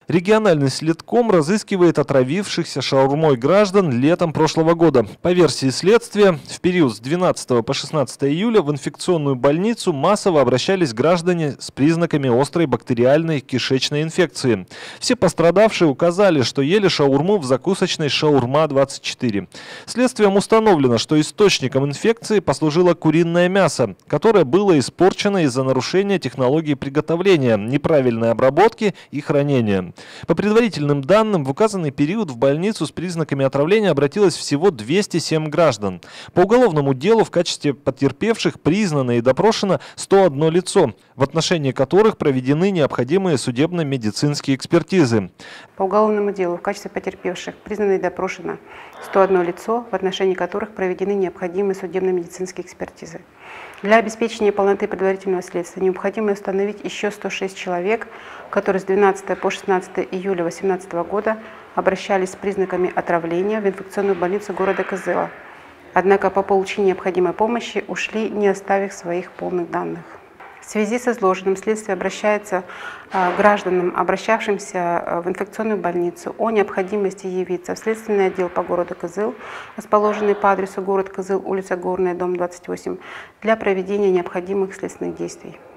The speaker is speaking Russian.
Региональный следком разыскивает отравившихся шаурмой граждан летом прошлого года. По версии следствия, в период с 12 по 16 июля в инфекционную больницу массово обращались граждане с признаками острой бактериальной кишечной инфекции. Все пострадавшие указали, что ели шаурму в закусочной «Шаурма-24». Следствием установлено, что источником инфекции послужило куриное мясо, которое было испорчено из-за нарушения технологии приготовления, неправильной обработки и хранения. По предварительным данным, в указанный период в больницу с признаками отравления обратилось всего 207 граждан. По уголовному делу в качестве потерпевших признано и допрошено 101 лицо, в отношении которых проведены необходимые судебно-медицинские экспертизы. По уголовному делу в качестве потерпевших признано и допрошено 101 лицо, в отношении которых проведены необходимые судебно-медицинские экспертизы. Для обеспечения полноты предварительного следствия необходимо установить еще 106 человек, которые с 12 по 16 июля 2018 года обращались с признаками отравления в инфекционную больницу города Кызыла. Однако по получению необходимой помощи ушли, не оставив своих полных данных. В связи с изложенным следствие обращается к гражданам, обращавшимся в инфекционную больницу, о необходимости явиться в следственный отдел по городу Кызыл, расположенный по адресу город Кызыл, улица Горная, дом 28, для проведения необходимых следственных действий.